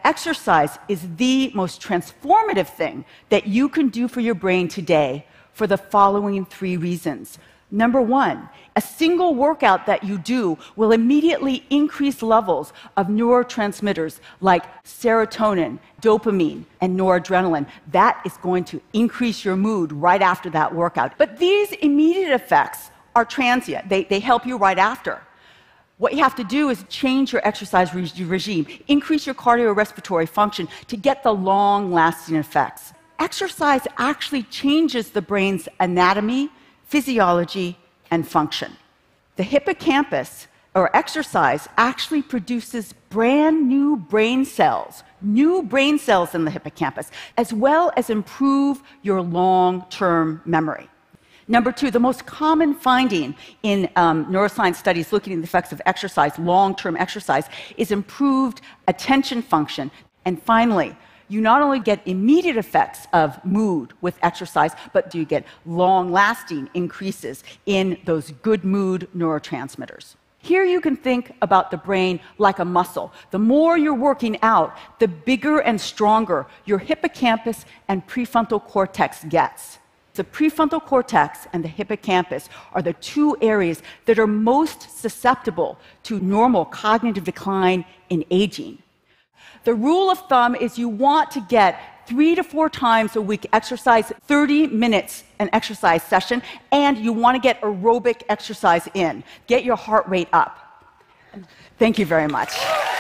exercise is the most transformative thing that you can do for your brain today for the following 3 reasons. Number 1, a single workout that you do will immediately increase levels of neurotransmitters like serotonin, dopamine, and noradrenaline. That is going to increase your mood right after that workout. But these immediate effects are transient. They help you right after. What you have to do is change your exercise regime, increase your cardiorespiratory function to get the long-lasting effects. Exercise actually changes the brain's anatomy, physiology, and function. The hippocampus, or exercise, actually produces brand new brain cells in the hippocampus, as well as improve your long-term memory. Number 2, the most common finding in neuroscience studies looking at the effects of exercise, long-term exercise, is improved attention function. And finally, you not only get immediate effects of mood with exercise, but you get long-lasting increases in those good mood neurotransmitters. Here you can think about the brain like a muscle. The more you're working out, the bigger and stronger your hippocampus and prefrontal cortex gets. The prefrontal cortex and the hippocampus are the 2 areas that are most susceptible to normal cognitive decline in aging. The rule of thumb is you want to get 3 to 4 times a week exercise, 30 minutes an exercise session, and you want to get aerobic exercise in. Get your heart rate up. Thank you very much.